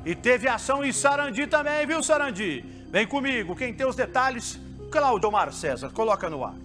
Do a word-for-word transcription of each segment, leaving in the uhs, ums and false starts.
E teve ação em Sarandi também, viu, Sarandi? Vem comigo, quem tem os detalhes, Cláudio Omar César, coloca no ar.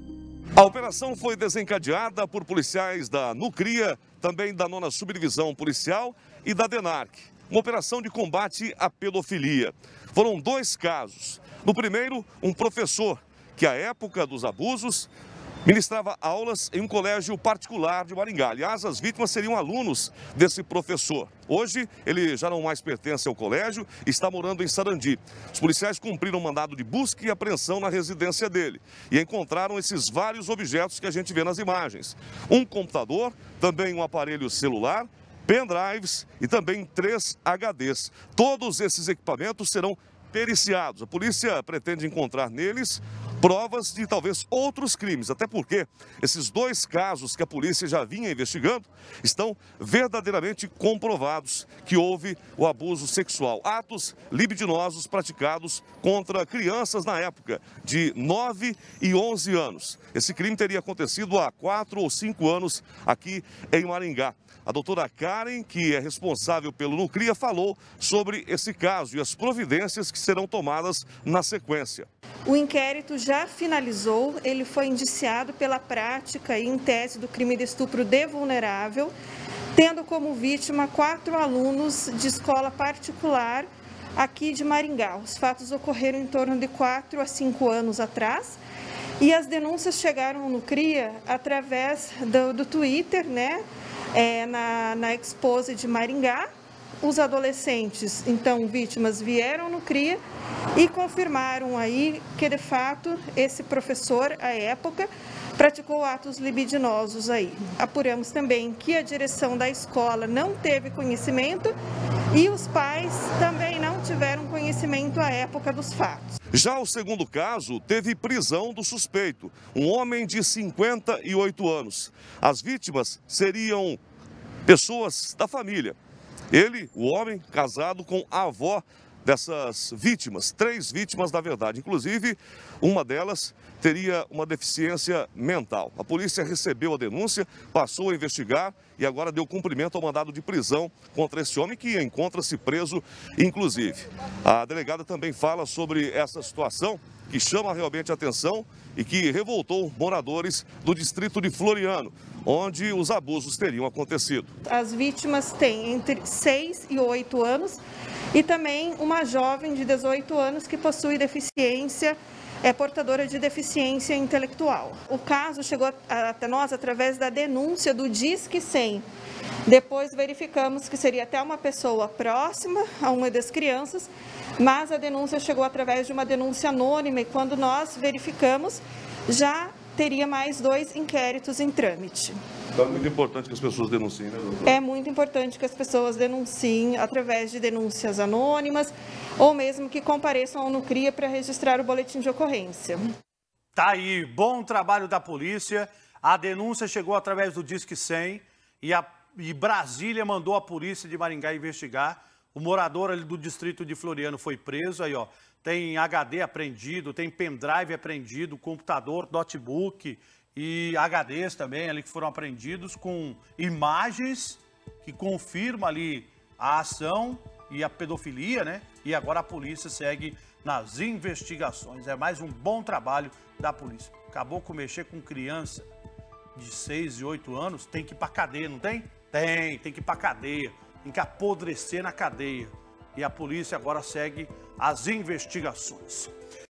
A operação foi desencadeada por policiais da Nucria, também da nona Subdivisão Policial e da DENARC. Uma operação de combate à pedofilia. Foram dois casos. No primeiro, um professor que, à época dos abusos, ministrava aulas em um colégio particular de Maringá. Aliás, as vítimas seriam alunos desse professor. Hoje, ele já não mais pertence ao colégio e está morando em Sarandi. Os policiais cumpriram um mandado de busca e apreensão na residência dele e encontraram esses vários objetos que a gente vê nas imagens. Um computador, também um aparelho celular, pendrives e também três H Ds. Todos esses equipamentos serão periciados. A polícia pretende encontrar neles provas de talvez outros crimes, até porque esses dois casos que a polícia já vinha investigando estão verdadeiramente comprovados que houve o abuso sexual, atos libidinosos praticados contra crianças na época de nove e onze anos. Esse crime teria acontecido há quatro ou cinco anos aqui em Maringá. A doutora Karen, que é responsável pelo Nucria, falou sobre esse caso e as providências que serão tomadas na sequência. O inquérito já finalizou, ele foi indiciado pela prática e em tese do crime de estupro de vulnerável, tendo como vítima quatro alunos de escola particular aqui de Maringá. Os fatos ocorreram em torno de quatro a cinco anos atrás e as denúncias chegaram no CRIA através do, do Twitter, né? É, na, na Expose de Maringá. Os adolescentes, então vítimas, vieram no CRIA e confirmaram aí que, de fato, esse professor, à época, praticou atos libidinosos aí. Apuramos também que a direção da escola não teve conhecimento e os pais também não tiveram conhecimento à época dos fatos. Já o segundo caso teve prisão do suspeito, um homem de cinquenta e oito anos. As vítimas seriam pessoas da família. Ele, o homem, casado com a avó dessas vítimas, três vítimas na verdade. Inclusive, uma delas teria uma deficiência mental. A polícia recebeu a denúncia, passou a investigar e agora deu cumprimento ao mandado de prisão contra esse homem que encontra-se preso, inclusive. A delegada também fala sobre essa situação que chama realmente a atenção e que revoltou moradores do distrito de Floriano, onde os abusos teriam acontecido. As vítimas têm entre seis e oito anos e também uma jovem de dezoito anos que possui deficiência, é portadora de deficiência intelectual. O caso chegou até nós através da denúncia do Disque cem. Depois verificamos que seria até uma pessoa próxima a uma das crianças, mas a denúncia chegou através de uma denúncia anônima e quando nós verificamos, já teria mais dois inquéritos em trâmite. Então é muito importante que as pessoas denunciem, né, doutora? É muito importante que as pessoas denunciem através de denúncias anônimas ou mesmo que compareçam ao Nucria para registrar o boletim de ocorrência. Tá aí, bom trabalho da polícia. A denúncia chegou através do Disque cem e, a, e Brasília mandou a polícia de Maringá investigar. O morador ali do distrito de Floriano foi preso, aí ó, tem H D apreendido, tem pendrive apreendido, computador, notebook e H Ds também ali que foram apreendidos com imagens que confirmam ali a ação e a pedofilia, né? E agora a polícia segue nas investigações. É mais um bom trabalho da polícia. Acabou com mexer com criança de seis e oito anos, tem que ir pra cadeia, não tem? Tem, tem que ir pra cadeia. Tem que apodrecer na cadeia. E a polícia agora segue as investigações.